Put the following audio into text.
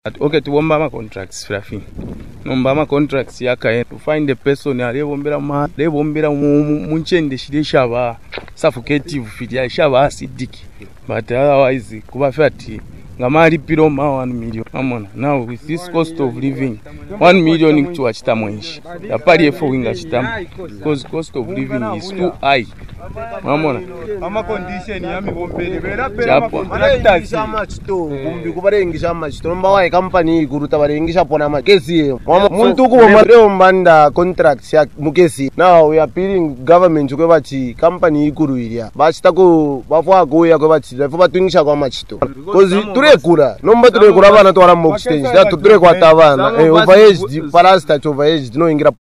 Okay, to bomba contracts Flafi. Nomba contracts yakaye to find the person alebombera munchende shaba suffocative fit ya shaba acidic. But otherwise kuba fati ngamali piro ma 1 million. Amona. Now with this cost of living 1 million to achita mwenshi. Yapari efo winga chitamu because cost of living is too high. Amona. Ama condition ya mibombere bera pera ma contractors amachito kumbi kubarengisha amachito nomba wa company iguru tabarengisha pona makesi muntu kuboma leo mbanda contracts ya mukesi. Now we are appealing government kwe bati company iguru iria bachitako bafwa goya kwe bati lefo batwingisha kwa machito because turekura nomba turekura bana twara mu exchange that turekwa tabana overage parasite overage no ingira